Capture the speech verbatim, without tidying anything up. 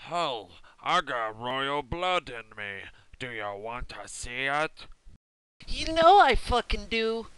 Hell, I got royal blood in me. Do you want to see it? You know I fucking do.